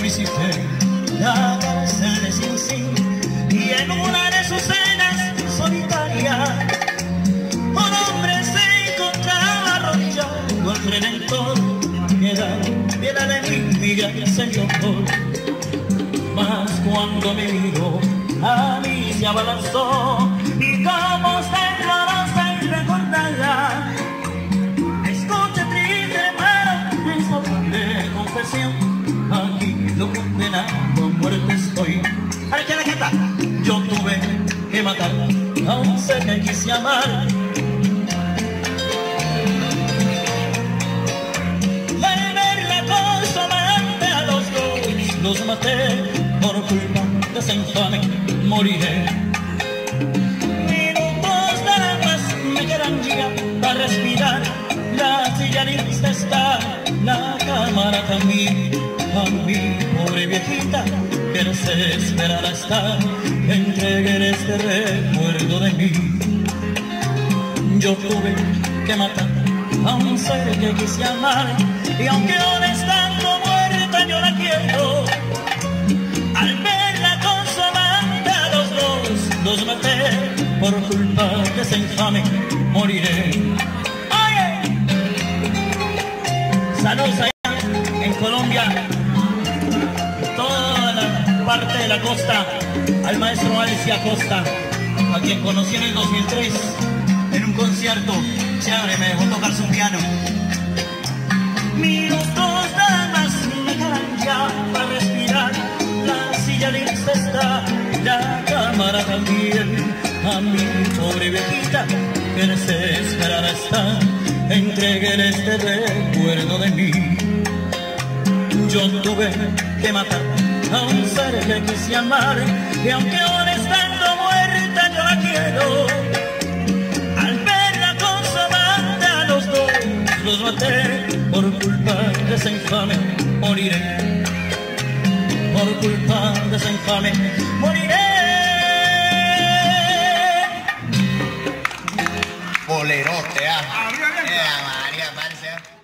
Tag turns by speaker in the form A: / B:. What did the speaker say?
A: visité la cárcel de Sing Sing y en una de sus cenas solitarias un hombre se encontraba arrodillado al Redentor. Piedad de mí, mi gran Señor. Mas cuando me miró, a mí se abalanzó y como está dolorosa y recordada, escucha triste hermano, esta humilde confesión. Aquí lo condenado a muerte estoy. A ver, ¿quién la canta? Yo tuve que matar a un ser que quise amar. Los maté por culpa de ese infame, moriré. Minutos nada más me quedan ya para respirar. La silla lista está, la cámara también. A mi pobre viejita que desesperada está, entregué este recuerdo de mí. Yo tuve que matar a un ser que quise amar, y aunque aún estando muerta yo la quiero. Al verla con su amante a los dos, los maté por culpa de ese infame, moriré. ¡Oye! Saludos allá en Colombia, toda la parte de la costa, al maestro Alexis Acosta, a quien conocí en el 2003 en un concierto chévere, me dejó tocar su piano. Minutos nada más me quedan ya para respirar. La silla lista está, la cámara también. A mi pobre viejita que desesperada está, entregué este recuerdo de mí. Yo tuve que matar a un ser que quise amar, y aunque aún estando muerta yo la quiero. Al verla con su amante a los dos, los maté por culpa de ese infame, moriré. Por culpa de ese infame, moriré.
B: Bolerote, ah. María, parce.